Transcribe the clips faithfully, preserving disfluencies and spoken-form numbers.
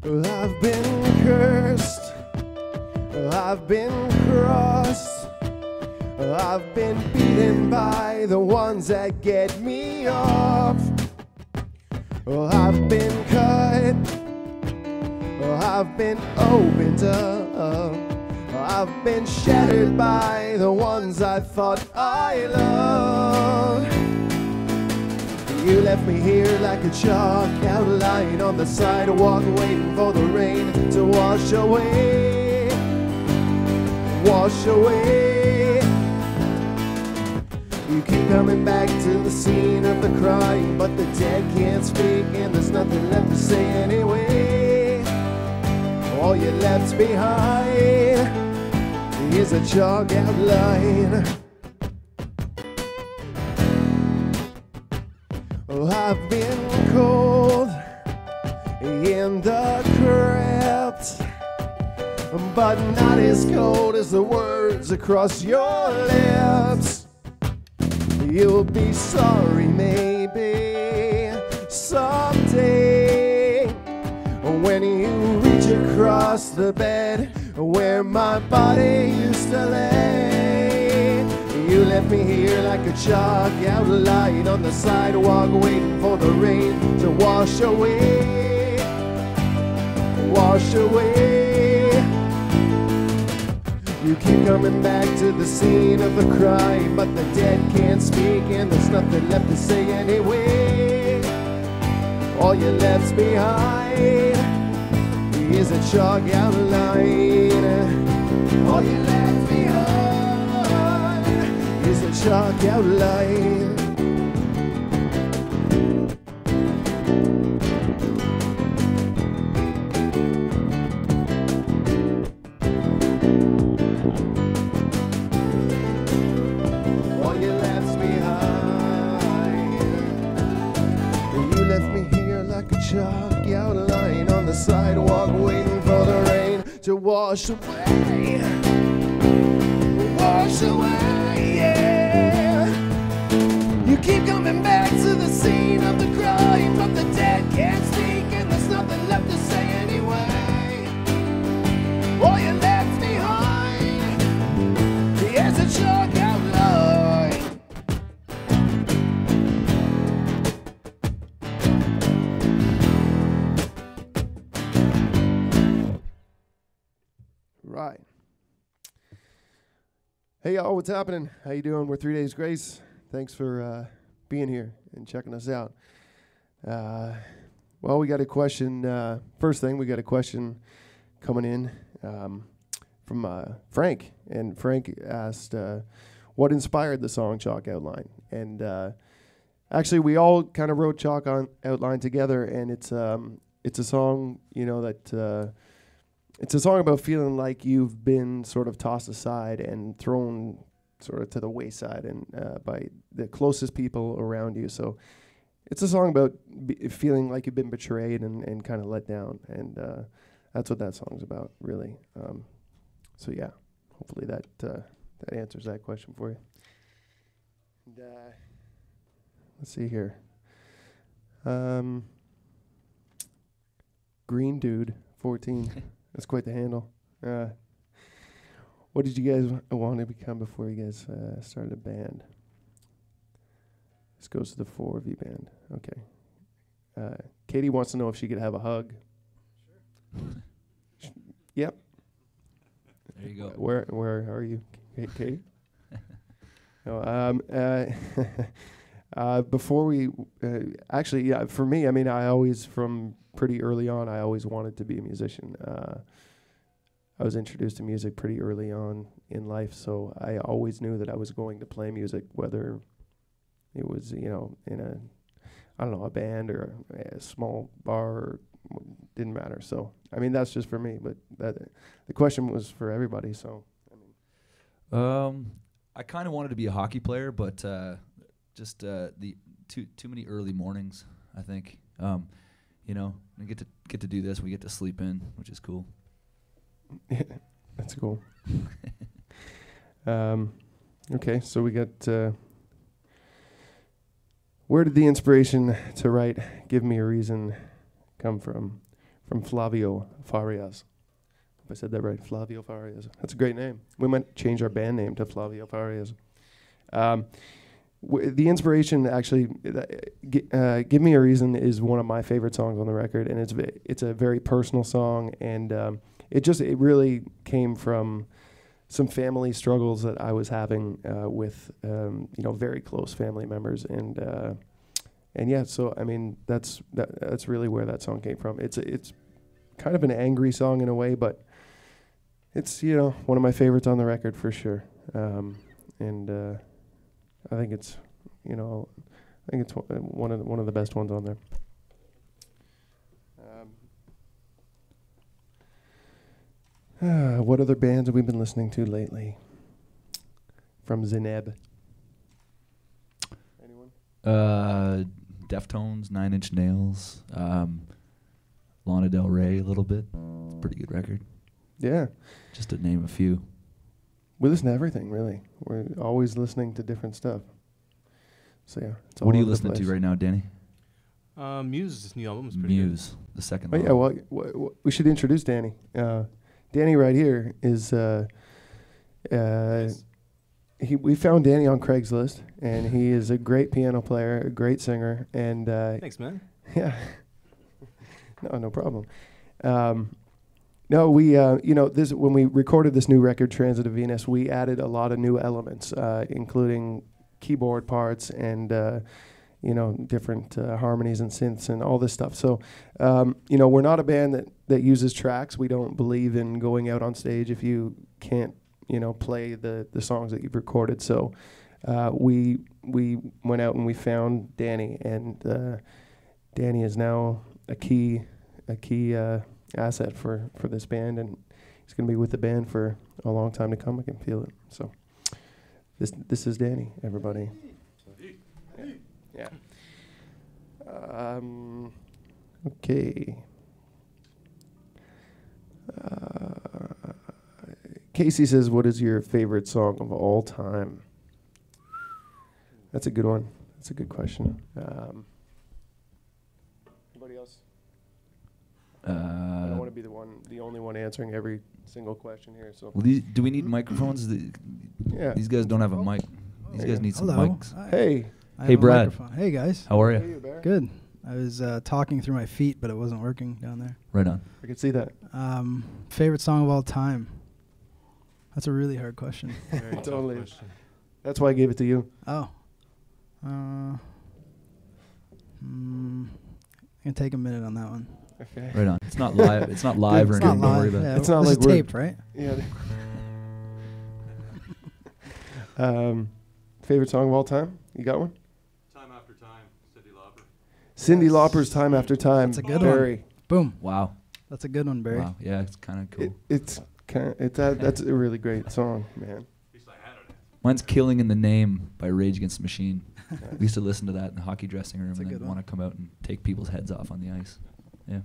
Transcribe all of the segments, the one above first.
Well, I've been cursed, well, I've been crossed, well, I've been beaten by the ones that get me off. Well, I've been cut, well, I've been opened up, I've been shattered by the ones I thought I loved. You left me here like a chalk outline on the sidewalk, waiting for the rain to wash away, wash away. You keep coming back to the scene of the crime, but the dead can't speak and there's nothing left to say anyway. All you left behind is a chalk outline. Oh, I've been cold in the crypt, but not as cold as the words across your lips. You'll be sorry maybe someday when you reach across the bed where my body used to lay. You left me here like a chalk outline on the sidewalk, waiting for the rain to wash away, wash away. You keep coming back to the scene of the crime, but the dead can't speak and there's nothing left to say anyway. All you left behind is a chalk outline. All you left behind is a chalk outline. All you left behind. You left me here like a chalk outline on the sidewalk, waiting for the rain to wash away, wash away, yeah. You keep coming back to the scene of the crime, but the dead can't speak and there's nothing left to say anyway. All you left behind is a chalk outline. Right. Hey y'all, what's happening? How you doing? We're Three Days Grace. Thanks for uh, being here and checking us out. Uh, well, we got a question. Uh, first thing, we got a question coming in um, from uh, Frank. And Frank asked, uh, what inspired the song Chalk Outline? And uh, actually, we all kind of wrote Chalk on Outline together, and it's um, it's a song, you know, that... Uh, It's a song about feeling like you've been sort of tossed aside and thrown sort of to the wayside and uh, by the closest people around you. So it's a song about b- feeling like you've been betrayed and, and kind of let down. And uh, that's what that song's about, really. Um, so, yeah, hopefully that uh, that answers that question for you. And, uh, let's see here. Um, Green Dude, fourteen. That's quite the handle. Uh, what did you guys w- want to become before you guys uh, started a band? This goes to the four of you band. Okay. Uh, Katie wants to know if she could have a hug. Sure. Yep. There you go. Where Where are you, K- Katie? no. Um. Uh, uh. Before we, uh, actually, yeah. For me, I mean, I always from. pretty early on, I always wanted to be a musician. Uh, I was introduced to music pretty early on in life, so I always knew that I was going to play music, whether it was, you know, in a, I don't know, a band or a small bar, or didn't matter. So, I mean, that's just for me, but that the question was for everybody, so. I mean. Um, I kind of wanted to be a hockey player, but uh, just uh, the too too many early mornings, I think. Um, You know, we get to get to do this. We get to sleep in, which is cool. Yeah, that's cool. um, okay, so we got. Uh, where did the inspiration to write "Give Me a Reason" come from? from Flavio Farias. If I said that right, Flavio Farias. That's a great name. We might change our band name to Flavio Farias. Um, w- the inspiration, actually, uh, g- uh, "Give Me a Reason" is one of my favorite songs on the record, and it's v- it's a very personal song, and um, it just it really came from some family struggles that I was having uh, with um, you know very close family members, and uh, and yeah, so I mean that's that, that's really where that song came from. It's it's kind of an angry song in a way, but it's you know one of my favorites on the record for sure, um, and uh, I think it's you know I think it's one one of the, one of the best ones on there. Uh, what other bands have we been listening to lately? From Zeneb. Anyone? Uh, Deftones, Nine Inch Nails, um, Lana Del Rey a little bit. It's a pretty good record. Yeah. Just to name a few. We listen to everything, really. We're always listening to different stuff. So yeah. It's all What are you over the listening to place. right now, Danny? Uh, Muse's new album is pretty Muse, the second Oh one. yeah. Well, w- w- we should introduce Danny. Uh, Danny right here is. Uh, uh, Yes. He, we found Danny on Craigslist, and he is a great piano player, a great singer, and uh, good. Thanks, man. yeah, no, no problem. Um, no, we, uh, you know, this when we recorded this new record, Transit of Venus, we added a lot of new elements, uh, including keyboard parts and uh, you know different uh, harmonies and synths and all this stuff. So, um, you know, we're not a band that that uses tracks. We don't believe in going out on stage if you can't. You know, play the, the songs that you've recorded. So uh, we we went out and we found Danny, and uh, Danny is now a key a key uh, asset for, for this band, and he's going to be with the band for a long time to come. I can feel it. So this this is Danny, everybody. Yeah. yeah. Um. Okay. Uh, Casey says, "What is your favorite song of all time?" That's a good one. That's a good question. Um, anybody else? I don't Uh, want to be the one, the only one answering every single question here. So well, these, do we need microphones? The, yeah. These guys don't have a mic. These There guys you need some Hello. mics. Hi. Hey, I Hey, have a Brad. microphone. Hey guys. How are Hey, you? you Bear. Good. I was uh, talking through my feet, but it wasn't working down there. Right on. I can see that. Um, favorite song of all time? That's a really hard question. Very tough Totally. question. That's why I gave it to you. Oh. Uh, mm, I can take a minute on that one. Okay. Right on. It's not live. It's not live or It's anything. not Don't worry live. about Yeah, it. It's not this like is we're- taped, right? Yeah. um, favorite song of all time? You got one? Time After Time, Cyndi Lauper. Cindy Yes. Lauper's "Time After Time." That's a good Barry. Boom. Wow. That's a good one, Barry. Wow. Yeah, it's kind of cool. It, it's kind of, it's that, that's a really great song, man. At least I had it. Mine's "Killing in the Name" by Rage Against the Machine. We used to listen to that in the hockey dressing room That's a and good then one. want to come out and take people's heads off on the ice. Yeah.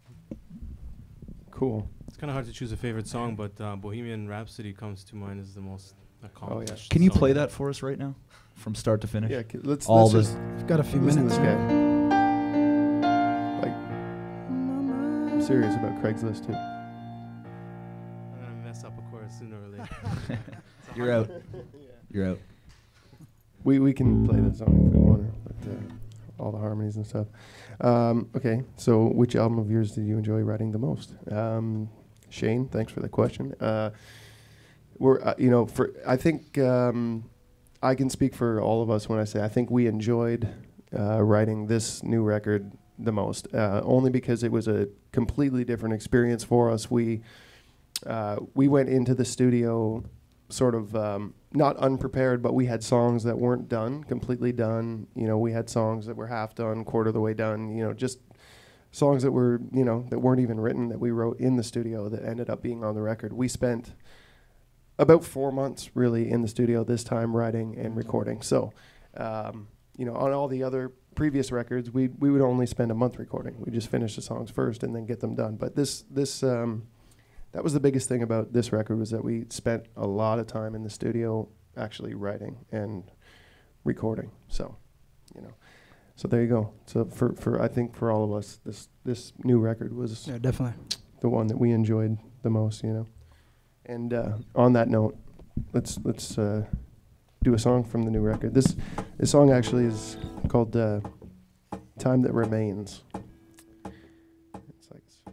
Cool. It's kind of hard to choose a favorite song, but uh, Bohemian Rhapsody comes to mind as the most accomplished. Can you song. play that for us right now, from start to finish? Yeah, k- let's All let's the- just We've got a few listen minutes. to this guy. Like, I'm serious about Craigslist too. I'm gonna mess up a chorus sooner or later. You're out. You're out. We we can play that song if we want to, but uh, all the harmonies and stuff. Um, okay, so which album of yours did you enjoy writing the most? Um, Shane, thanks for the question. Uh, we're uh, you know for I think um, I can speak for all of us when I say I think we enjoyed uh, writing this new record the most, uh, only because it was a completely different experience for us. We uh, we went into the studio sort of um, not unprepared, but we had songs that weren't done, completely done. You know, we had songs that were half done, quarter of the way done. You know, just songs that were, you know, that weren't even written, that we wrote in the studio that ended up being on the record. We spent about four months really in the studio this time writing and recording. So, um, you know, on all the other previous records, we we would only spend a month recording. We just finish the songs first and then get them done. But this this um, that was the biggest thing about this record, was that we spent a lot of time in the studio actually writing and recording. So, you know, So there you go. So for, for I think for all of us, this this new record was Yeah, definitely. the one that we enjoyed the most, you know. And uh, on that note, let's let's uh, do a song from the new record. This this song actually is called uh, "Time That Remains." It's like this.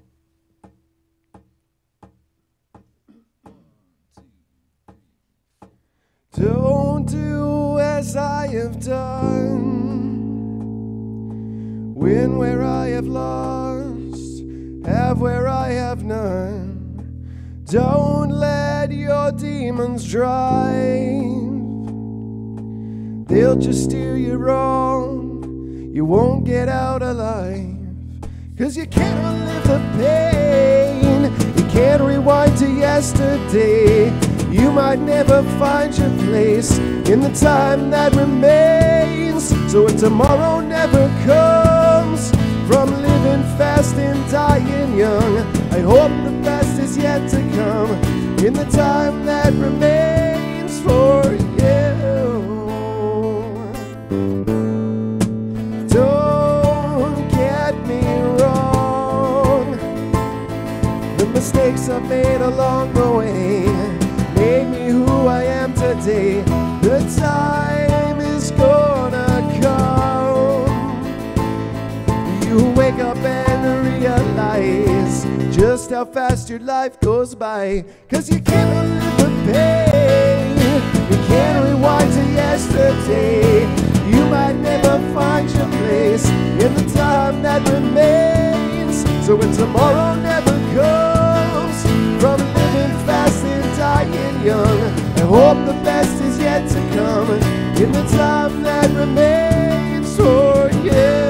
Don't do as I have done, win where I have lost, have where I have none. Don't let your demons drive, they'll just steer you wrong, you won't get out alive. Cause you can't relive the pain, you can't rewind to yesterday. You might never find your place in the time that remains. So if tomorrow never comes from living fast and dying young, I hope the best is yet to come in the time that remains for you. Don't get me wrong, the mistakes I've made along the way made me who I am today. The time is gonna come, you wake up and realize just how fast your life goes by. Cause you can't relive the pain, you can't rewind to yesterday. You might never find your place in the time that remains. So when tomorrow never comes from living fast and dying young, I hope the best is yet to come in the time that remains for you.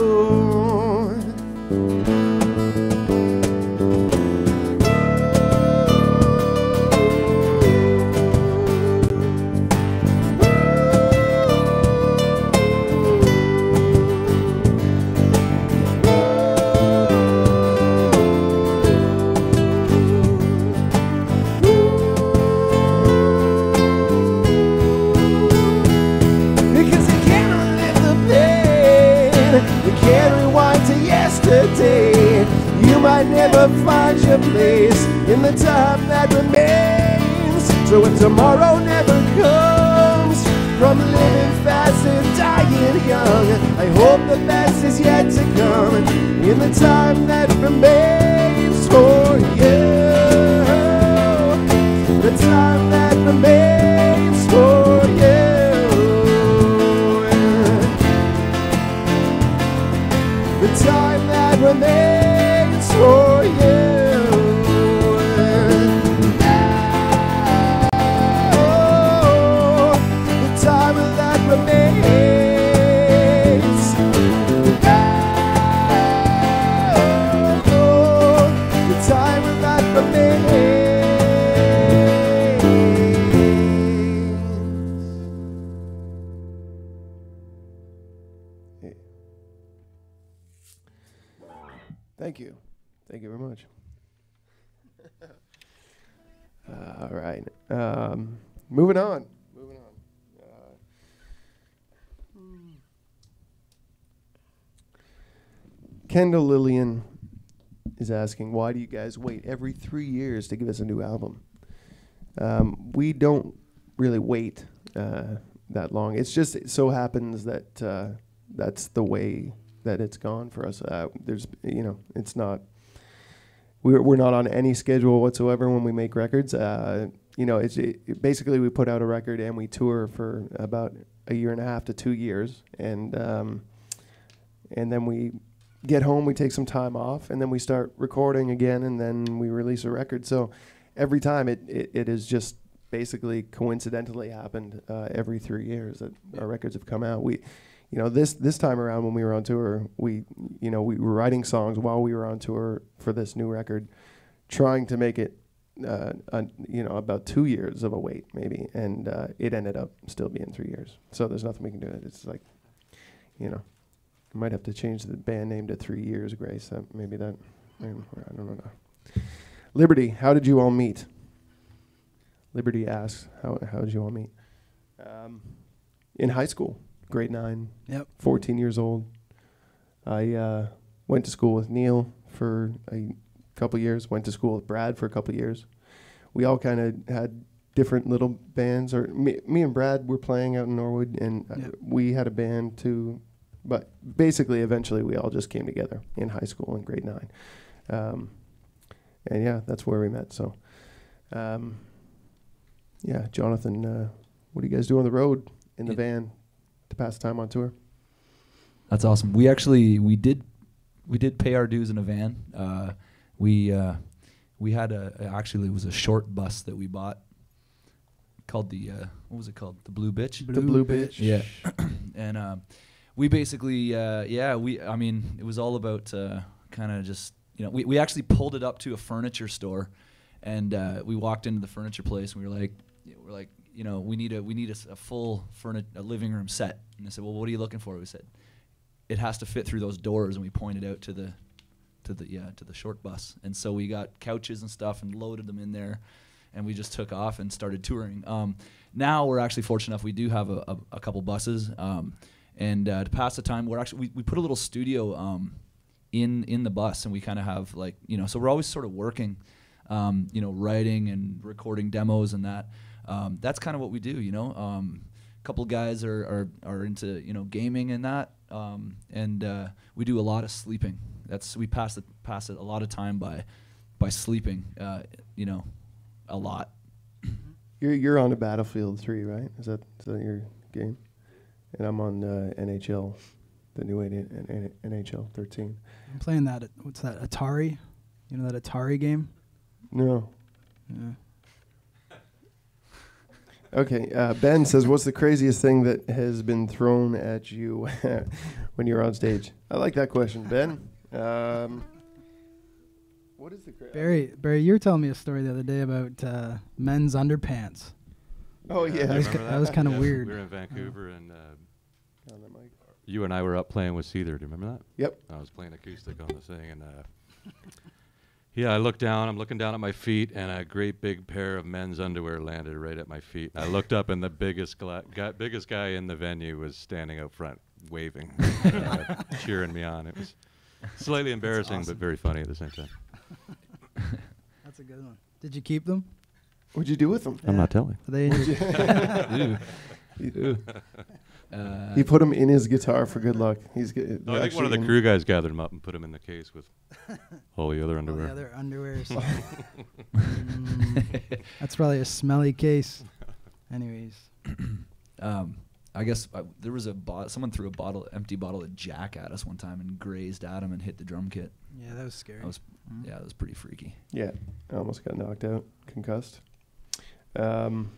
You might never find your place in the time that remains. So if tomorrow never comes from living fast and dying young, I hope the best is yet to come in the time that remains for you. The time that remains for you. The time that remains for you. Oh, the time that remains. Oh, the time that remains. Thank you. Thank you very much. uh, all right. Um, moving on. Moving on. Uh, Kendall Lillian is asking, why do you guys wait every three years to give us a new album? Um, we don't really wait uh, that long. It's just it so happens that uh, that's the way that it's gone for us. Uh, there's, you know, it's not, we're, we're not on any schedule whatsoever when we make records. Uh, you know, it's it, it basically we put out a record and we tour for about a year and a half to two years. And, um, and then we get home, we take some time off, and then we start recording again, and then we release a record. So every time it, it, it has just basically coincidentally happened uh, every three years that our records have come out. We, You know, this this time around when we were on tour, we, you know, we were writing songs while we were on tour for this new record, trying to make it, uh, a, you know, about two years of a wait maybe, and uh, it ended up still being three years. So there's nothing we can do. It's like, you know, we might have to change the band name to Three Years Grace. Uh, maybe that, I don't know. Liberty, how did you all meet? Liberty asks, how how did you all meet? Um, in high school. grade nine. Yep. fourteen years old. I uh, went to school with Neil for a couple years. Went to school with Brad for a couple years. We all kind of had different little bands. Or me, me and Brad were playing out in Norwood, and uh, Yep. we had a band too. But basically, eventually, we all just came together in high school in grade nine. Um, and yeah, that's where we met. So, um, yeah, Jonathan, uh, what do you guys do on the road in the Yeah. van to pass time on tour? That's awesome. We actually we did we did pay our dues in a van. Uh, we uh, we had a actually it was a short bus that we bought called the uh, what was it called the Blue Bitch. The Blue Bitch. Yeah, and um, we basically uh, yeah we I mean it was all about uh, kind of just you know we we actually pulled it up to a furniture store, and uh, we walked into the furniture place and we were like we're like you know we need a we need a, s- a full furniture a living room set, and they said, well, what are you looking for? We said, it has to fit through those doors, and we pointed out to the to the yeah to the short bus, and so we got couches and stuff and loaded them in there, and we just took off and started touring. Um, now we're actually fortunate enough we do have a, a, a couple buses, um, and uh, to pass the time we're actually we, we put a little studio um, in in the bus, and we kind of have like you know so we're always sort of working, um, you know writing and recording demos and that. Um, that's kind of what we do, you know. Um, couple guys are, are are into you know gaming and that, um, and uh, we do a lot of sleeping. That's we pass it pass it a lot of time by by sleeping, uh, you know, a lot. You're you're on a Battlefield three, right? Is that is that your game? And I'm on uh, N H L, the new N H L thirteen. I'm playing that. At, what's that? Atari. You know that Atari game? No. Yeah. Okay. Uh, Ben says, "What's the craziest thing that has been thrown at you when you're on stage?" I like that question, Ben. Um, what is the cra- Barry, Barry, you were telling me a story the other day about uh, men's underpants. Oh Yeah, yeah. I That was remember ki- that was kinda Yeah, weird. We were in Vancouver, and uh, On the mic. you and I were up playing with Seether. Do you remember that? Yep. I was playing acoustic on the thing, and uh, yeah, I looked down. I'm looking down at my feet, and a great big pair of men's underwear landed right at my feet. I looked up, and the biggest gla- guy, biggest guy in the venue was standing out front, waving, uh, cheering me on. It was slightly embarrassing, awesome. but very funny at the same time. That's a good one. Did you keep them? What'd you do with them? I'm not telling. Are they in your, Ooh. Uh, He put them in his guitar for good luck. He's g- No, I think one of the actually in- crew guys gathered them up and put them in the case with all the other all underwear. the other underwears? Mm, that's probably a smelly case. Anyways, um, I guess uh, there was a bo- someone threw a bottle, empty bottle of Jack at us one time and grazed Adam and hit the drum kit. yeah, that was scary. That was Mm. yeah, that was pretty freaky. Yeah, I almost got knocked out, concussed. Um,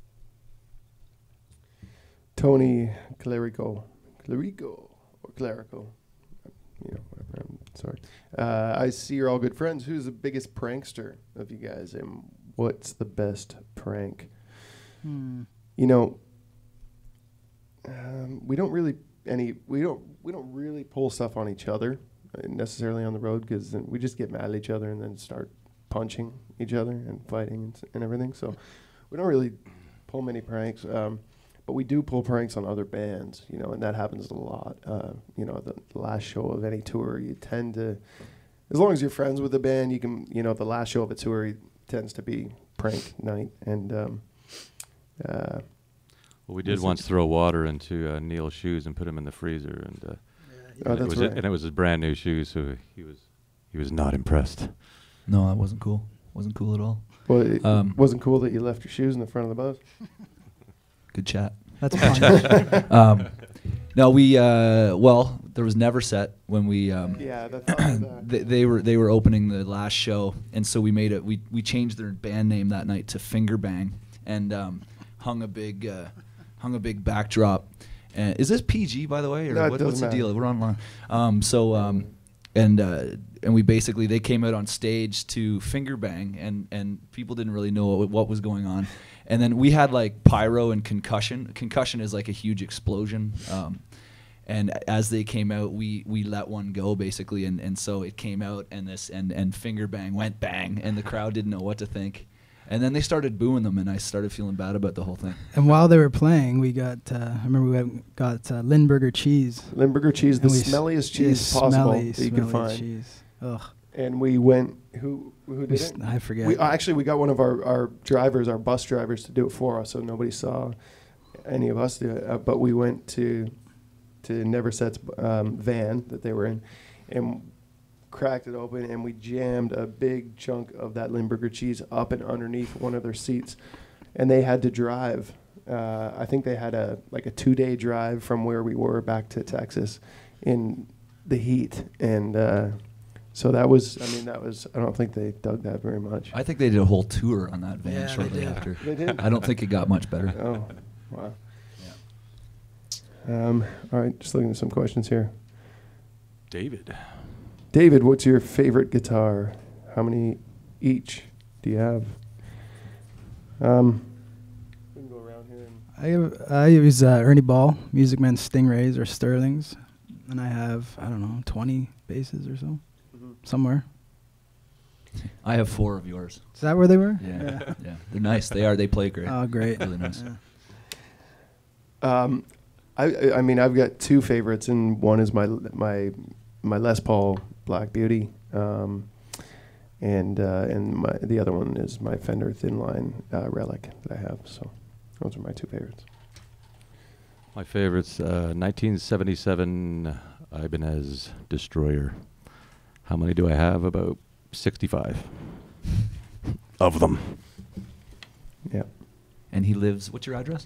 Tony Clerico, Clerico or Clerico, you know, whatever. I'm sorry. Uh, I see you're all good friends. Who's the biggest prankster of you guys, and what's the best prank? Hmm. You know, um, we don't really any we don't we don't really pull stuff on each other uh, necessarily on the road, because then we just get mad at each other and then start punching each other and fighting and, s- and everything. So we don't really pull many pranks, um, but we do pull pranks on other bands, you know, and that happens a lot. Uh, you know, the last show of any tour, you tend to, as long as you're friends with the band, you can, you know, the last show of a tour tends to be prank night, and um, uh, Well, we did This once is- throw water into uh, Neil's shoes and put him in the freezer, and, uh, Oh, and it that's was right. and it was his brand new shoes, so he was he was not impressed. No, that wasn't cool. Wasn't cool at all. well, it Um, wasn't cool that you left your shoes in the front of the bus. Good chat. That's fun. um, no, we uh, well, there was Never Set when we um, Yeah, that's that. they, they were they were opening the last show, and so we made it. We we changed their band name that night to Finger Bang, and um, hung a big uh, hung a big backdrop. And is this P G, by the way, or No, it what, what's doesn't the deal? matter. We're online. Um, so um, and uh, and we basically they came out on stage to Finger Bang, and and people didn't really know what, what was going on. And then we had like pyro and concussion. Concussion is like a huge explosion. Um, and as they came out, we we let one go basically, and, and so it came out, and this and, and Finger Bang went bang, and the crowd didn't know what to think. And then they started booing them, and I started feeling bad about the whole thing. And while they were playing, we got, uh, I remember we had- got uh, Lindbergher cheese. Limburger cheese, the And we s- smelliest yeah, cheese possible smelly, that you could smelly find. cheese. Ugh. And we went. Who who We did s- it? I forget. We uh, actually we got one of our, our drivers, our bus drivers, to do it for us, so nobody saw any of us do it. Uh, but we went to to Neverset's um, van that they were in, and cracked it open, and we jammed a big chunk of that Limburger cheese up and underneath one of their seats, and they had to drive. Uh, I think they had a like a two day drive from where we were back to Texas, in the heat, and. Uh, So that was, I mean, that was, I don't think they dug that very much. I think they did a whole tour on that van Yeah, they shortly did. after. They did? I don't think it got much better. Oh, wow. Um, all right, just looking at some questions here. David. David, what's your favorite guitar? How many each do you have? Um, we can go around here. And I have, I use uh, Ernie Ball, Music Man Stingrays or Sterlings, and I have I don't know twenty basses or so, somewhere. I have four of yours. Is that where they were? Yeah, yeah, they're nice. They are. They play great. Oh, great. Really nice. Yeah. Um, I, I I mean, I've got two favorites, and one is my my my Les Paul Black Beauty, um, and uh, and my the other one is my Fender Thin Line uh, Relic that I have. So those are my two favorites. My favorite's uh, nineteen seventy-seven Ibanez Destroyer. How many do I have? About sixty-five of them. Yeah. And he lives. What's your address?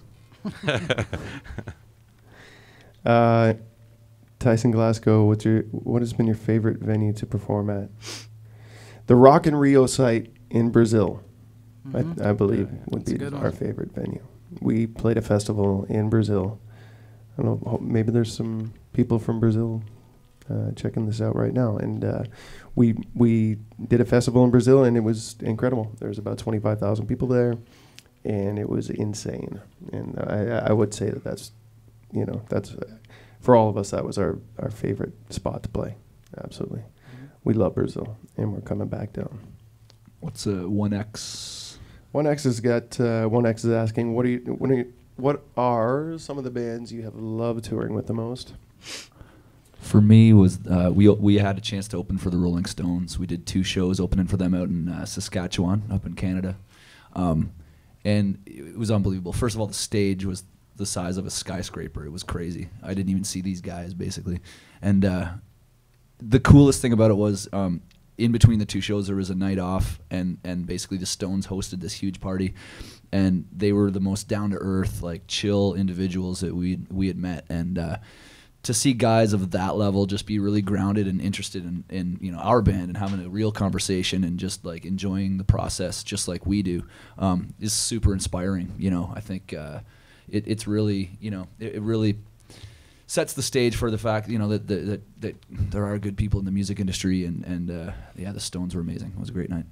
Uh, Tyson Glasgow, what's your what has been your favorite venue to perform at? The Rock in Rio site in Brazil, Mhm. I, I believe, Yeah, would that's a be good our one. favorite venue. We played a festival in Brazil. I don't know, ho- maybe there's some people from Brazil uh, checking this out right now. And uh, we we did a festival in Brazil, and it was incredible. There was about twenty-five thousand people there, and it was insane. And I, I would say that that's, you know, that's, uh, for all of us, that was our, our favorite spot to play. Absolutely. We love Brazil, and we're coming back down. What's a one X? one X has got, uh, one X is asking, what, do you, what, are you, what are some of the bands you have loved touring with the most? For me was uh, we we had a chance to open for the Rolling Stones. We did two shows opening for them out in uh, Saskatchewan, up in Canada, um, and it was unbelievable. First of all, the stage was the size of a skyscraper. It was crazy. I didn't even see these guys basically, and uh, the coolest thing about it was um, in between the two shows there was a night off, and and basically the Stones hosted this huge party, and they were the most down to earth, like chill individuals that we we had met, and. Uh, to see guys of that level just be really grounded and interested in, in you know our band and having a real conversation and just like enjoying the process just like we do um, is super inspiring. You know, I think uh, it, it's really you know it, it really sets the stage for the fact you know that, that that that there are good people in the music industry, and and uh, yeah, the Stones were amazing. It was a great night.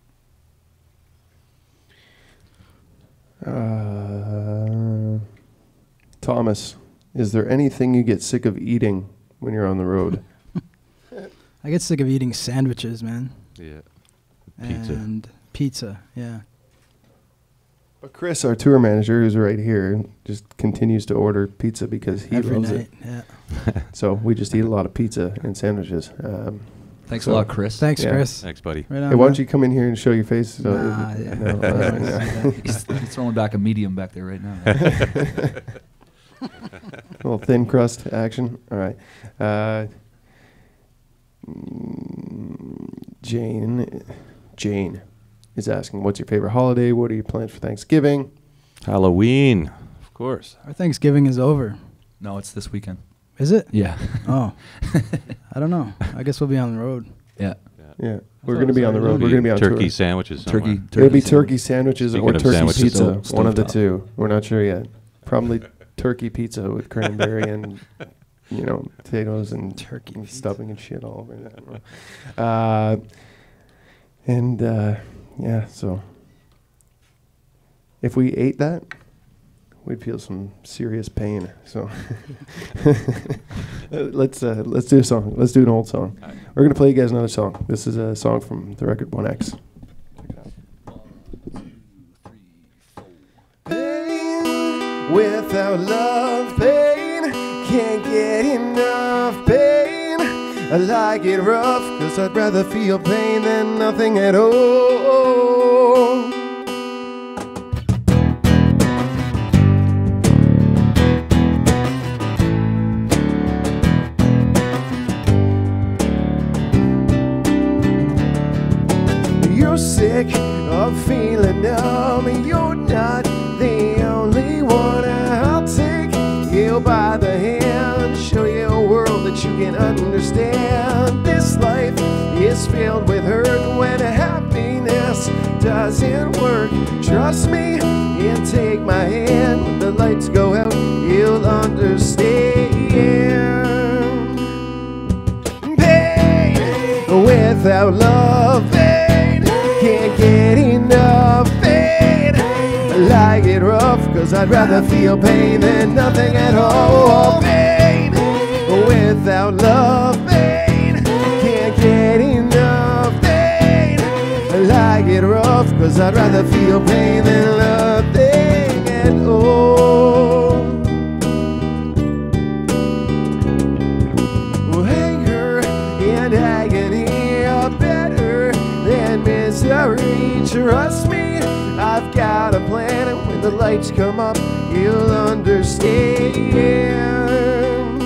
Uh, Thomas, is there anything you get sick of eating when you're on the road? I get sick of eating sandwiches, man. Yeah. Pizza. And pizza, yeah. But Chris, our tour manager, who's right here, just continues to order pizza because he Every loves night, it. yeah. So we just eat a lot of pizza and sandwiches. Um, Thanks So- a lot, Chris. Thanks, Yeah. Chris. Thanks, buddy. Right on, hey, why don't man. you come in here and show your face? So Nah, yeah. no, all right, no. he's, he's throwing back a medium back there right now. A little thin crust action. All right. Uh, mm, Jane, Jane is asking, what's your favorite holiday? What are your plans for Thanksgiving? Halloween, of course. Our Thanksgiving is over. No, it's this weekend. Is it? Yeah. Oh. I don't know. I guess we'll be on the road. Yeah. Yeah, we're thought going to it be was on the already road. We're going to be on turkey tour. sandwiches. Somewhere. Turkey. turkey It'll be sandwich. turkey sandwiches Speaking or of turkey sandwiches, pizza. stove- One of the stovetop. two. We're not sure yet. Probably turkey pizza with cranberry and, you know, potatoes and, Turkey and pizza. stuffing and shit all over that. Uh, and, uh, yeah, so if we ate that, we'd feel some serious pain. So let's uh, let's do a song. Let's do an old song. Alright. We're gonna play you guys another song. This is a song from the record one X. without love, pain. Can't get enough pain. I like it rough, cause I'd rather feel pain than nothing at all. You're sick of feeling numb. You're not the only one. I'll take you by the hand, show you a world that you can understand. This life is filled with hurt when happiness doesn't work. Trust me and take my hand. When the lights go out, you'll understand. Pain without love, pain. Can't get enough pain. I like it rough, cause I'd rather feel pain than nothing at all. Pain without love, pain. Can't get enough pain. I like it rough, cause I'd rather feel pain than nothing at all. Anger and agony are better than misery. Trust me, I've got a plan, and when the lights come up, you'll understand.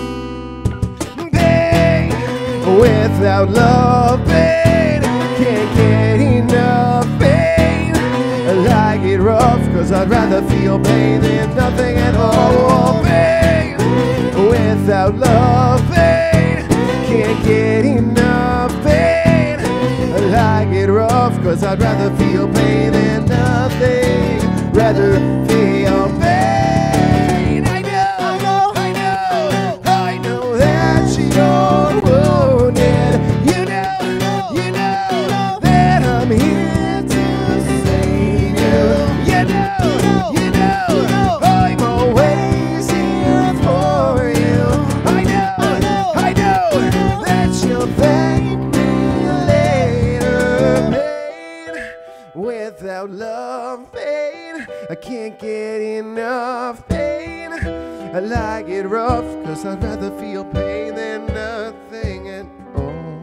Pain without love, pain. Can't get enough pain. I like it rough, cause I'd rather feel pain than nothing at all. Pain without love, pain. Can't get enough pain. I like it rough, cause I'd rather feel pain than nothing. Rather feel pain. I know, I know, I know that you're wounded. You know, you know that I'm here to save you. You know, you know, I'm always here for you. I know, I know that you'll thank me later. Pain without love, pain. I can't get enough pain. I like it rough, cause I'd rather feel pain than nothing at all.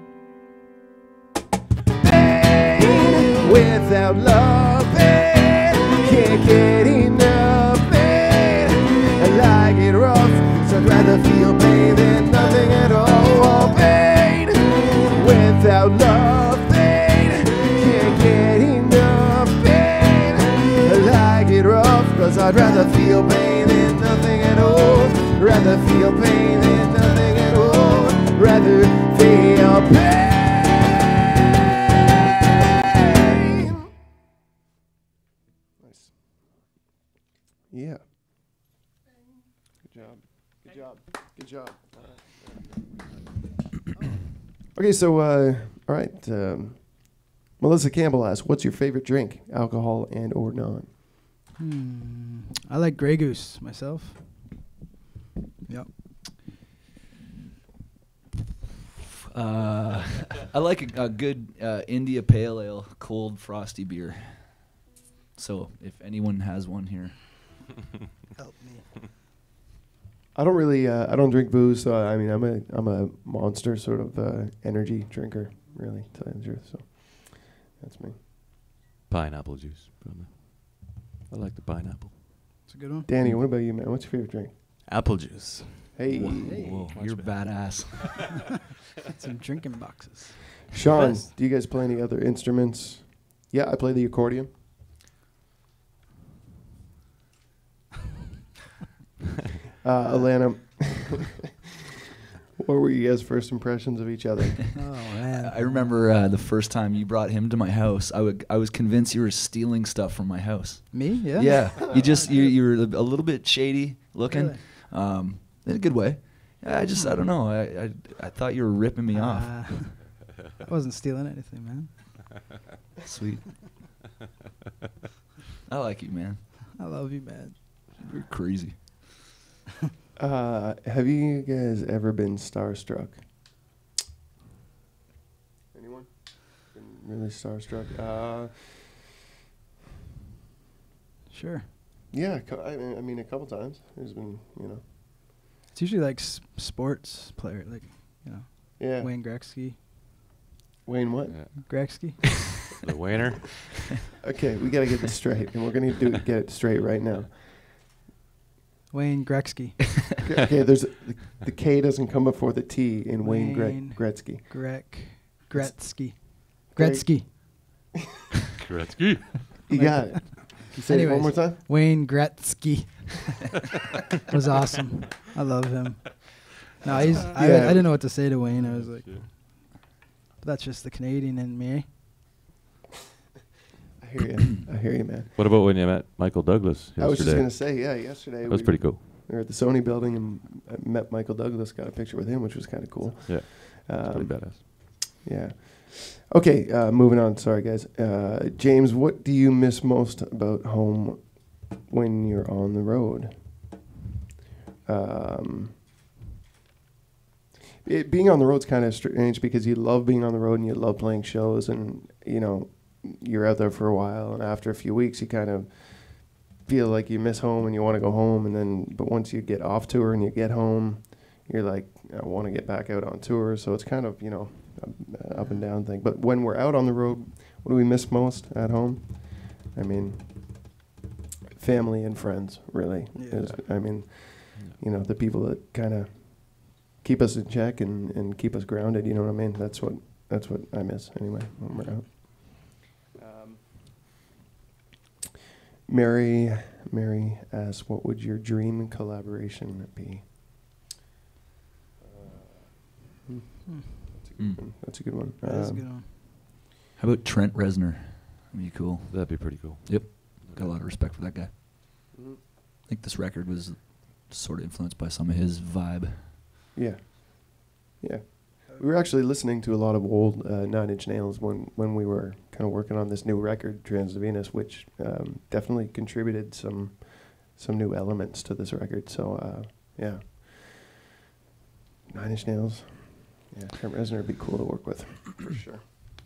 Pain without love, pain. Can't get enough pain. I like it rough, cause I'd rather feel pain than nothing at all. Pain without love, pain. Can't get enough pain. I like it rough, cause I'd rather feel pain than nothing at all. Rather feel pain than nothing at all. Rather feel pain. Nice. Yeah. Good job. Good job. Good job. Okay, so, uh, all right. Um, Melissa Campbell asks, what's your favorite drink, alcohol and or non? Hmm. I like Grey Goose myself. Yep. Uh, I like a, a good uh, India Pale Ale, cold frosty beer. So if anyone has one here, Help me. I don't really, uh, I don't drink booze, so I mean, I'm a, I'm a monster sort of uh, energy drinker, really, to tell you the truth. So that's me. Pineapple juice. Probably. I like the pineapple. It's a good one. Danny, what about you, man? What's your favorite drink? Apple juice. Hey, whoa, you're badass. Some drinking boxes. Sean, Best. do you guys play any other instruments? Yeah, I play the accordion. uh, Alana, what were you guys' first impressions of each other? Oh man. I remember uh, the first time you brought him to my house. I would, I was convinced you were stealing stuff from my house. Me? Yeah. Yeah, you just you you were a little bit shady looking, Really? um, in a good way. I just I don't know. I I, I thought you were ripping me off. Uh, I wasn't stealing anything, man. Sweet. I like you, man. I love you, man. You're crazy. Uh, have you guys ever been starstruck? Anyone? Been really starstruck? Uh, Sure. Yeah, co- I, mean- I mean a couple times. There's been, you know. It's usually like s- sports player, like you know, Yeah. Wayne Gretzky. Wayne what? Yeah. Gretzky. The Wayner. Okay, we gotta get this straight, and we're gonna do get it straight right now. Wayne Gretzky. Okay, okay, there's a, the, the K doesn't come before the T in Wayne, Wayne. Gre- Gretzky. Grek. Gretzky. Great. Gretzky. Gretzky. You got it. You say it one more Anyways. time. Wayne Gretzky. Was awesome. I love him. No, he's. I, Yeah. I didn't know what to say to Wayne. I was like, that's just the Canadian in me. I hear you. I hear you, man. What about when you met Michael Douglas yesterday? I was just gonna say, yeah, yesterday That was we pretty cool. we were at the Sony building and I met Michael Douglas. Got a picture with him, which was kind of cool. Yeah. That's Um, pretty badass. Yeah. Okay, uh, moving on. Sorry, guys. Uh, James, what do you miss most about home when you're on the road? Um, it, being on the road's kind of strange because you love being on the road and you love playing shows, and you know you're out there for a while, and after a few weeks, you kind of feel like you miss home and you want to go home, and then but once you get off tour and you get home, you're like, I want to get back out on tour. So it's kind of, you know, a- up and down thing. But when we're out on the road, what do we miss most at home? I mean, family and friends, really. Yeah. Is- I mean, you know, the people that kind of keep us in check and, and keep us grounded. You know what I mean? That's what that's what I miss anyway when we're out. Um, Mary, Mary asks, what would your dream collaboration be? Hmm. That's a good Mm. one. That's a good one. That's a Um, good one. How about Trent Reznor? That'd be cool. That'd be pretty cool. Yep. Got a lot of respect for that guy. Mhm. I think this record was sort of influenced by some of his vibe. Yeah. Yeah. We were actually listening to a lot of old uh, Nine Inch Nails when, when we were kind of working on this new record, Trans to Venus, which um, definitely contributed some some new elements to this record. So, uh, yeah. Nine Inch Nails. Yeah, Trent Reznor would be cool to work with, for sure.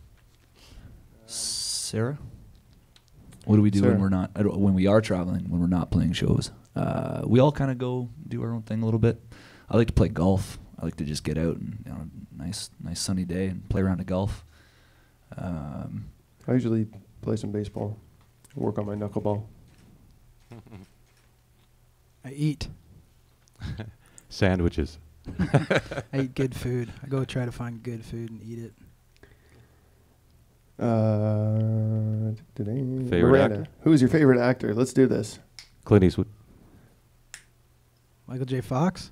Sarah, what do we do Sarah. when we're not I don't- when we are traveling, when we're not playing shows? Uh, we all kind of go do our own thing a little bit. I like to play golf. I like to just get out and, you know, nice nice sunny day and play around the golf. Um, I usually play some baseball, work on my knuckleball. I eat. Sandwiches. I eat good food. I go try to find good food and eat it. Uh, today, Favorite Miranda. actor? Who's your favorite actor? Let's do this. Clint Eastwood. Michael J. Fox?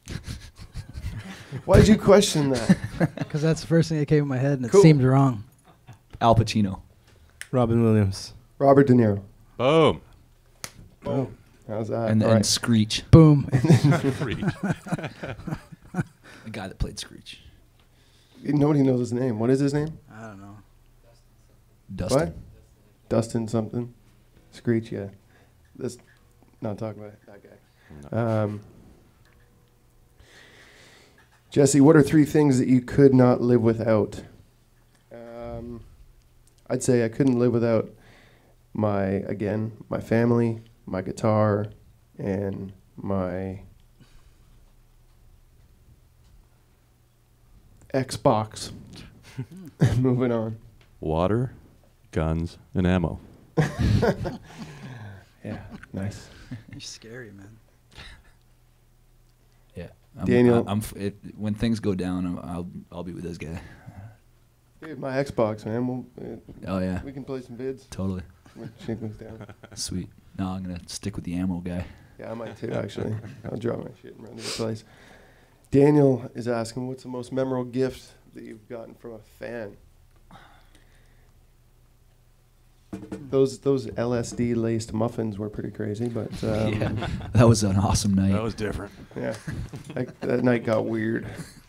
Why did you question that? Because that's the first thing that came in my head, and it Cool. seemed wrong. Al Pacino. Robin Williams. Robert De Niro. Boom. Boom. How's that? and All and right. Screech, Boom. Freak. the guy that played Screech. Nobody knows his name. What is his name? I don't know. Dustin. What? Dustin something. Screech, yeah. Let's not talk about that guy. No. Um, Jesse, what are three things that you could not live without? Um, I'd say I couldn't live without my, again, my family, my guitar, and my Xbox. Moving on. Water, guns, and ammo. Yeah, nice. You're scary, man. Yeah. I'm, Daniel. I, I'm f- it, when things go down, I'm, I'll I'll be with this guy. Dude, my Xbox, man. We'll, uh, Oh yeah, we can play some vids totally. when shit goes down. Sweet. No, I'm gonna stick with the ammo guy. Yeah, I might too, actually. I'll drop my shit and run to the place. Daniel is asking, what's the most memorable gift that you've gotten from a fan? Those those L S D laced muffins were pretty crazy, but um, Yeah, that was an awesome night. That was different. yeah, that, that night got weird.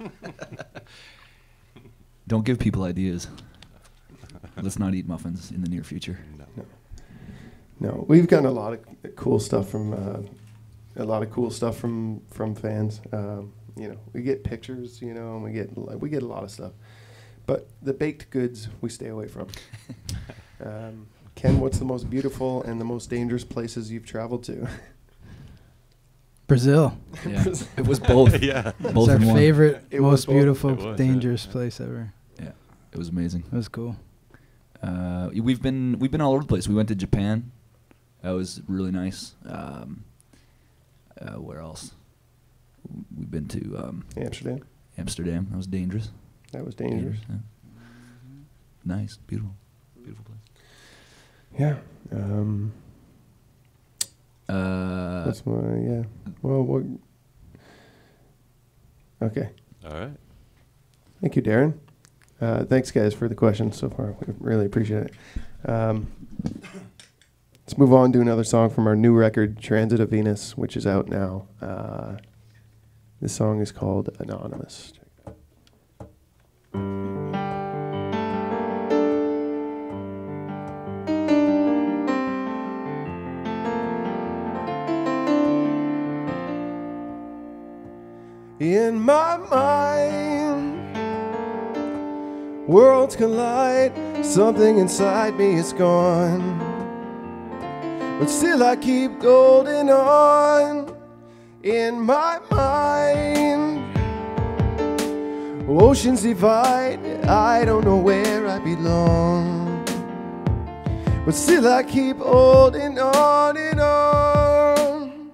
Don't give people ideas. Let's not eat muffins in the near future. No. No, we've gotten a lot of cool stuff from uh, a lot of cool stuff from from fans. Um, you know, we get pictures, you know, and we get we get a lot of stuff. But the baked goods we stay away from. Um, Ken, what's the most beautiful and the most dangerous places you've traveled to? Brazil. Yeah, it was both. yeah. It's Both our in one. favorite, It was most both. beautiful, It was, yeah. dangerous place ever. It was amazing. It was cool. Uh, we've been we've been all over the place. We went to Japan. That was really nice. Um, uh, where else? We've been to um, Amsterdam. Amsterdam. That was dangerous. That was dangerous. Yeah. Nice, beautiful, beautiful place. Yeah. Um, Uh, that's my, yeah. Well, what? Okay. All right. Thank you, Darren. Uh, thanks, guys, for the questions so far. We really appreciate it. Um, let's move on to another song from our new record, Transit of Venus, which is out now. Uh, this song is called Anonymous. Check it out. In my mind, worlds collide, something inside me is gone. But still I keep holding on. In my mind, oceans divide, I don't know where I belong. But still I keep holding on and on.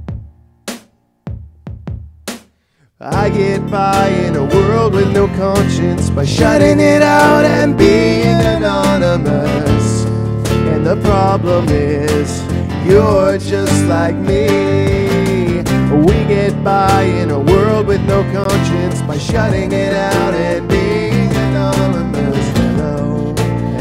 I get by in a world with no conscience by shutting it out and being anonymous. And the problem is, you're just like me. We get by in a world with no conscience by shutting it out and being anonymous. Hello,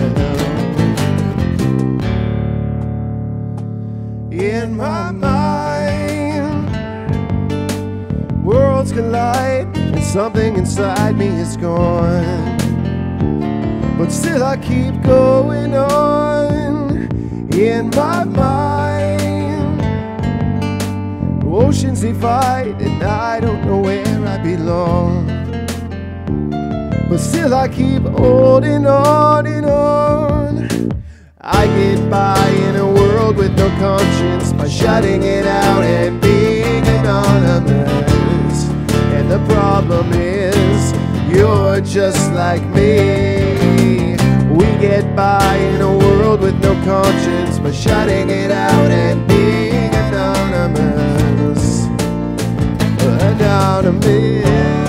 hello. In my mind, worlds collide and something inside me is gone. But still I keep going on. In my mind, oceans divide and I don't know where I belong. But still I keep holding on and on. I get by in a world with no conscience by shutting it out and being anonymous. And the problem is, you're just like me. We get by in a world with no conscience by shutting it out and being anonymous. Anonymous.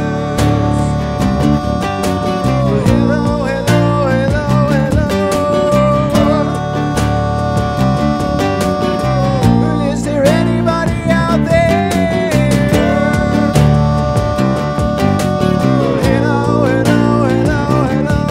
Hello, hello, hello, hello. Is there anybody out there? Hello, hello, hello,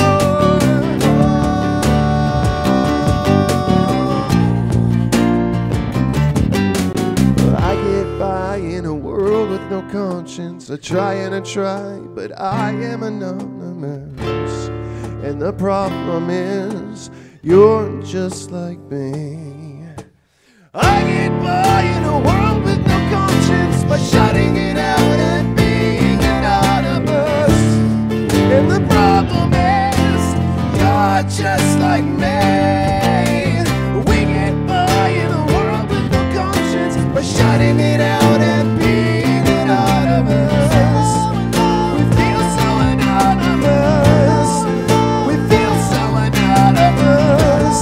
hello. I get by in a world with no conscience. I try and I try, but I am anonymous. And the problem is, you're just like me. I get by in a world with no conscience by shutting it out and being anonymous. And the problem is, you're just like me. We get by in a world with no conscience by shutting it out and being anonymous. We feel so anonymous. We feel so anonymous.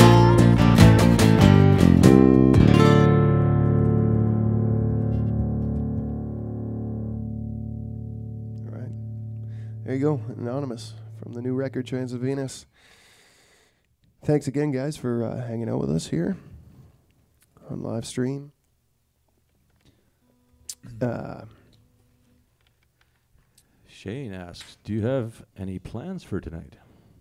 All right. There you go, Anonymous from the new record, Transit of Venus. Thanks again, guys, for uh, hanging out with us here on live stream. Uh, Shane asks, do you have any plans for tonight?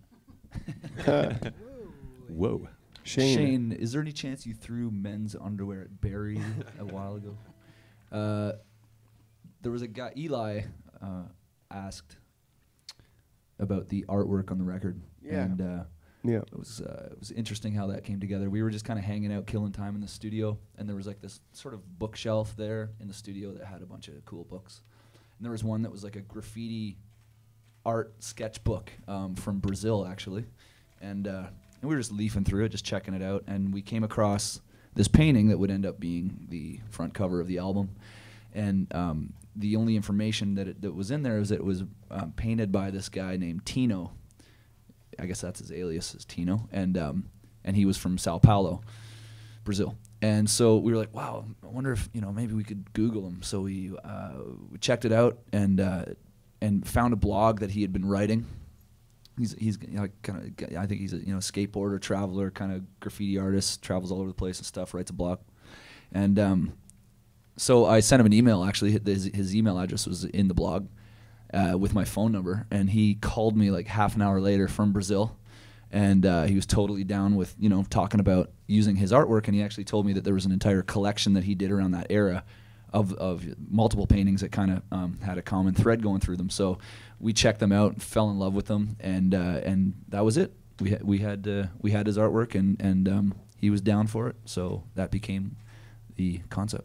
Whoa. Shane. Shane, is there any chance you threw men's underwear at Barry a while ago? Uh, there was a guy, Eli, uh, asked about the artwork on the record. Yeah. And uh, Yeah. it was uh, it was interesting how that came together. We were just kind of hanging out, killing time in the studio, and there was like this sort of bookshelf there in the studio that had a bunch of cool books. And there was one that was like a graffiti art sketchbook um, from Brazil, actually. And uh, and we were just leafing through it, just checking it out, and we came across this painting that would end up being the front cover of the album. And um, the only information that it, that was in there was that it was um, painted by this guy named Tino. I guess that's his alias, is Tino, and um, and he was from Sao Paulo, Brazil. And so we were like, wow, I wonder if, you know, maybe we could Google him. So we, uh, we checked it out and uh, and found a blog that he had been writing. He's he's you know, kind of, I think he's a you know skateboarder, traveler, kind of graffiti artist, travels all over the place and stuff, writes a blog. And um, so I sent him an email. Actually, his, his email address was in the blog uh, with my phone number, and he called me like half an hour later from Brazil. And uh, he was totally down with, you know, talking about using his artwork. And he actually told me that there was an entire collection that he did around that era of, of multiple paintings that kind of um, had a common thread going through them. So we checked them out and fell in love with them. And uh, and that was it. We, ha- we, had, uh, we had his artwork, and, and um, he was down for it. So that became the concept.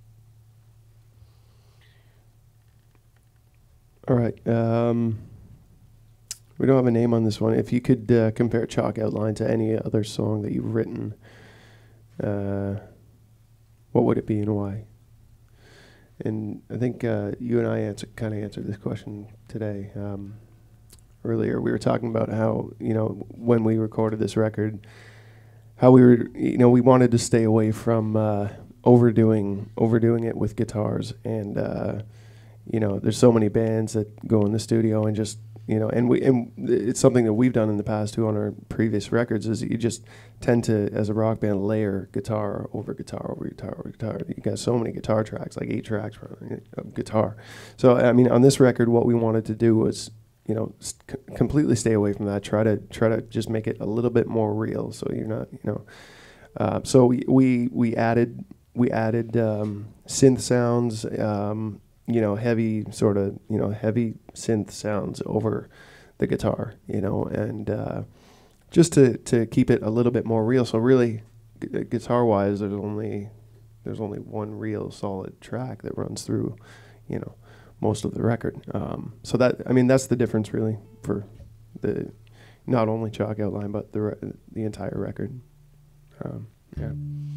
All right. Um, we don't have a name on this one. If you could uh, compare Chalk Outline to any other song that you've written, uh, what would it be and why? And I think uh, you and I answer, kind of answered this question today. Um, earlier, we were talking about how, you know, when we recorded this record, how we were, you know, we wanted to stay away from uh, overdoing overdoing it with guitars. And, uh, you know, there's so many bands that go in the studio and just, you know, and we and it's something that we've done in the past too on our previous records, is you just tend to, as a rock band, layer guitar over guitar over guitar over guitar. You got so many guitar tracks, like eight tracks of guitar. So I mean, on this record, what we wanted to do was, you know, st- completely stay away from that. Try to try to just make it a little bit more real. So you're not, you know. Uh, so we, we we added we added um, synth sounds. Um, you know, heavy sort of, you know, heavy synth sounds over the guitar, you know, and uh, just to, to keep it a little bit more real. So really, gu- guitar-wise, there's only there's only one real solid track that runs through, you know, most of the record. Um, so that, I mean, that's the difference really for the not only Chalk Outline but the re- the entire record. Um, yeah.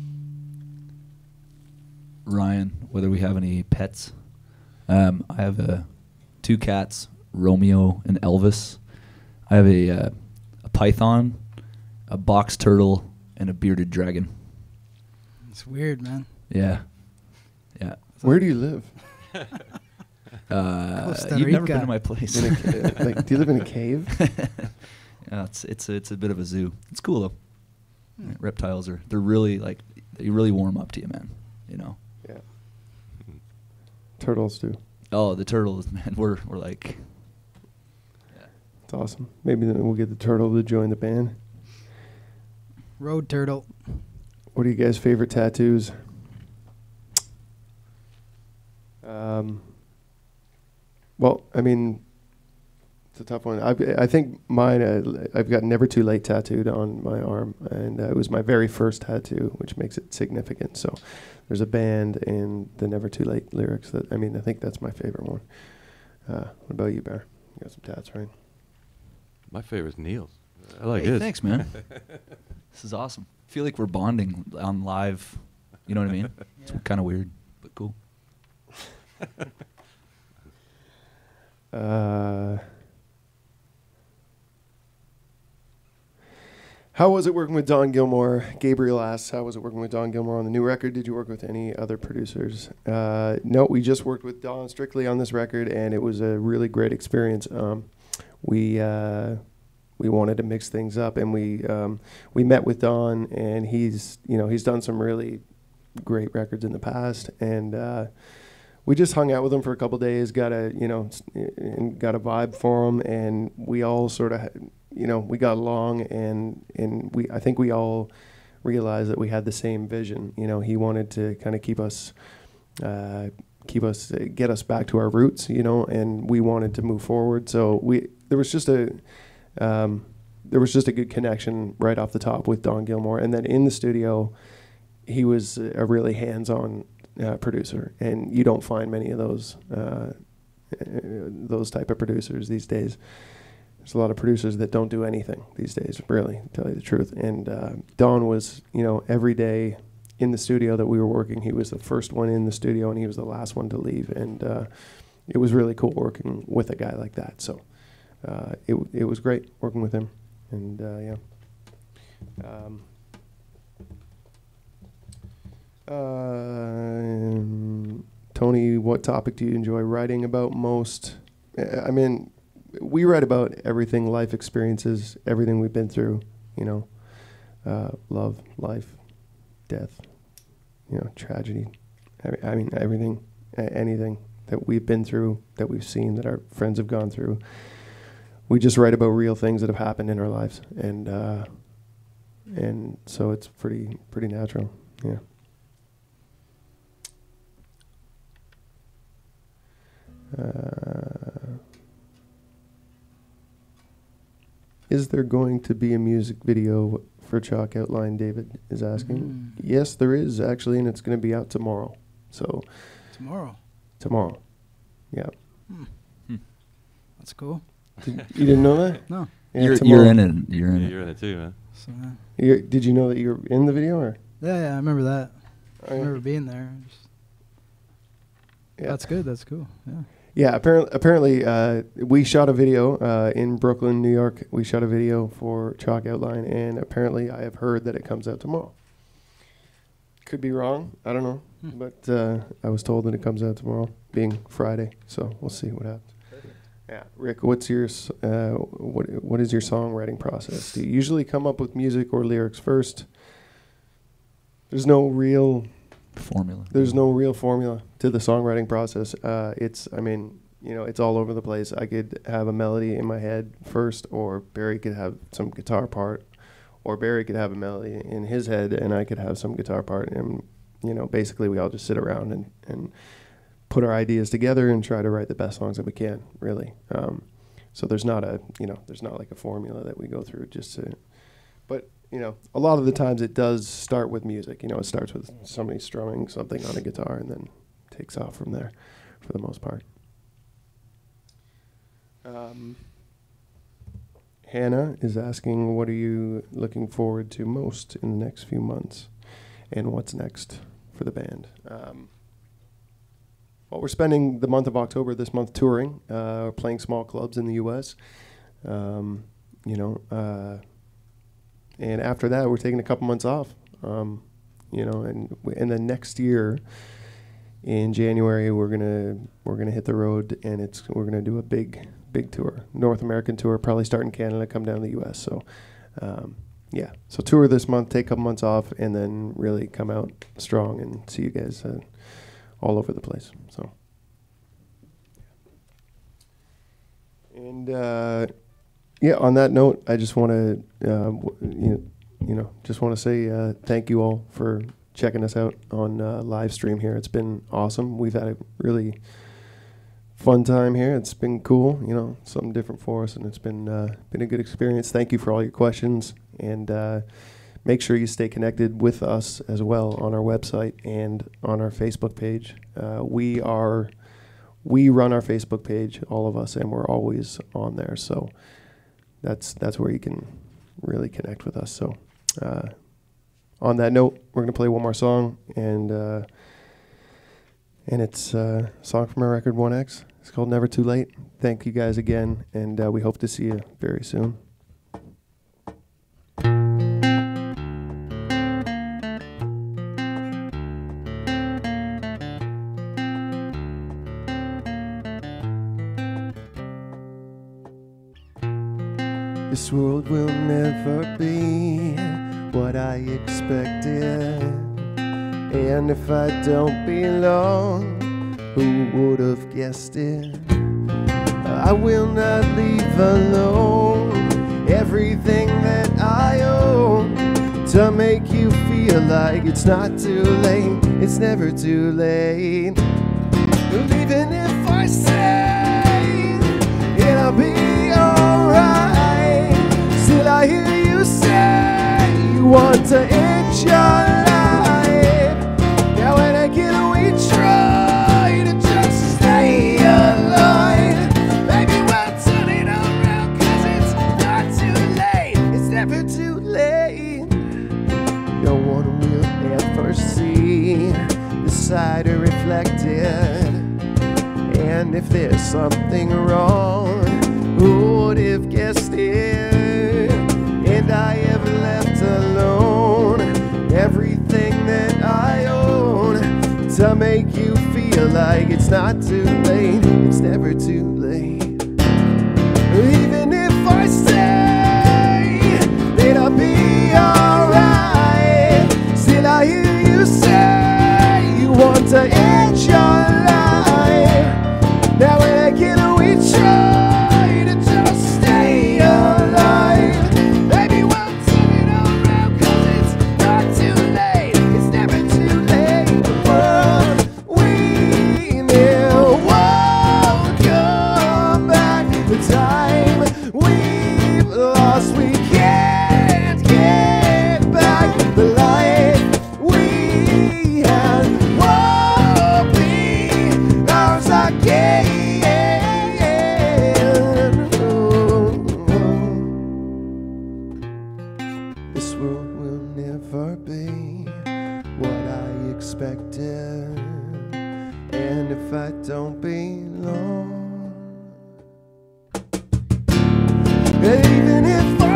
Ryan, whether we have any pets. Um, I have uh, two cats, Romeo and Elvis. I have a uh, a python, a box turtle, and a bearded dragon. It's weird, man. Yeah, yeah. Where do you live? Uh, Costa you've never Rica. been to my place. In a ca- like, do you live in a cave? Yeah, it's it's a, it's a bit of a zoo. It's cool though. Yeah, reptiles are they're really like they really warm up to you, man. You know. Yeah. Turtles do. Oh, the turtles, man. We're we're like. It's awesome. Maybe then we'll get the turtle to join the band. Road turtle. What are you guys' favorite tattoos? Um. Well, I mean, it's a tough one. I I think mine. Uh, I've got "Never Too Late" tattooed on my arm, and uh, it was my very first tattoo, which makes it significant. So, there's a band and the "Never Too Late" lyrics. That I mean, I think that's my favorite one. Uh, what about you, Bear? You got some tats, right? My favorite is Neil's. I like Hey, his. thanks, man. This is awesome. I feel like we're bonding on live. You know what I mean? It's kind of weird, but cool. Uh, how was it working with Don Gilmore? Gabriel asks, how was it working with Don Gilmore on the new record? Did you work with any other producers? Uh, no, we just worked with Don strictly on this record, and it was a really great experience. Um, we uh, we wanted to mix things up, and we um, we met with Don, and he's you know he's done some really great records in the past, and uh, we just hung out with him for a couple days, got a you know s- and got a vibe for him, and we all sort of you know we got along, and and we I think we all realized that we had the same vision. You know, he wanted to kind of keep us uh, keep us uh, get us back to our roots, you know, and we wanted to move forward. So we there was just a um, there was just a good connection right off the top with Don Gilmore, and then in the studio, he was a really hands-on uh, producer, and you don't find many of those uh, those type of producers these days. There's a lot of producers that don't do anything these days, really, to tell you the truth. And uh, Don was, you know, every day in the studio that we were working, he was the first one in the studio and he was the last one to leave. And uh, it was really cool working with a guy like that. So uh, it w- it was great working with him. And uh, yeah. Um, uh, Tony, what topic do you enjoy writing about most? Uh, I mean, we write about everything, life experiences, everything we've been through, you know, uh, love, life, death, you know, tragedy. I, I mean, everything, a- anything that we've been through, that we've seen, that our friends have gone through. We just write about real things that have happened in our lives, and uh, and so it's pretty pretty natural, yeah. Uh, is there going to be a music video for Chalk Outline, David is asking. Mm. Yes, there is, actually, and it's going to be out tomorrow. So Tomorrow. tomorrow, yeah. That's cool. Did, you didn't know that? No. Yeah, you're, tomorrow. you're in it. You're in Yeah, it. you're in it too, man. So, uh, You're, did you know that you were in the video, or? yeah, yeah, I remember that. I Oh, yeah. remember being there. Just, Yeah. That's good. That's cool. Yeah. Yeah, apparently, apparently uh, we shot a video uh, in Brooklyn, New York. We shot a video for Chalk Outline, and apparently I have heard that it comes out tomorrow. Could be wrong. I don't know. Hmm. But uh, I was told that it comes out tomorrow, being Friday. So we'll see what happens. Yeah, Rick, what's your s- uh, what what is your songwriting process? Do you usually come up with music or lyrics first? There's no real Formula. there's no real formula to the songwriting process. Uh, it's, I mean, you know, it's all over the place. I could have a melody in my head first, or Barry could have some guitar part, or Barry could have a melody in his head, and I could have some guitar part. And, you know, basically we all just sit around and, and put our ideas together and try to write the best songs that we can, really. Um, so there's not a, you know, there's not like a formula that we go through just to, but, you know, a lot of the times it does start with music. You know, it starts with somebody strumming something on a guitar and then takes off from there for the most part. Um, Hannah is asking, what are you looking forward to most in the next few months? And what's next for the band? Um, well, we're spending the month of October this month touring, uh, playing small clubs in the U S Um, you know, uh, and after that, we're taking a couple months off. Um, you know, and w- and then next year, in January, we're gonna we're gonna hit the road, and it's we're gonna do a big big tour, North American tour, probably start in Canada, come down to the U S So, um, yeah, so tour this month, take a couple months off, and then really come out strong and see you guys uh, all over the place. So, and. Uh, Yeah, on that note, I just want to, uh, w- you, you know, just want to say uh, thank you all for checking us out on uh, live stream here. It's been awesome. We've had a really fun time here. It's been cool, you know, something different for us, and it's been uh, been a good experience. Thank you for all your questions, and uh, make sure you stay connected with us as well on our website and on our Facebook page. Uh, we are, we run our Facebook page, all of us, and we're always on there. So. That's that's where you can really connect with us. So, uh, on that note, we're gonna play one more song, and uh, and it's uh, a song from our record one X. It's called "Never Too Late." Thank you guys again, and uh, we hope to see you very soon. This world will never be what I expected. And if I don't belong, who would have guessed it? I will not leave alone everything that I own to make you feel like it's not too late. It's never too late. And even if I say it'll be alright, still I hear you say you want to end your life. Now when I get we try to just stay alive. Maybe we'll turn it around, cause it's never too late. No one will ever see the side reflected. And if there's something wrong, who would have guessed it? And I have left alone everything that I own to make you feel like it's not too late. It's never too late. Even if I say that I'll be alright, still I hear you say you want to end your life. Now when I get we try to just stay alive. Maybe we'll turn it around, 'cause it's not too late. It's never too late. The world we knew won't come back. The time we've lost, we can't get back. The life we had won't be ours again. This world will never be what I expected. And if I don't belong, even if I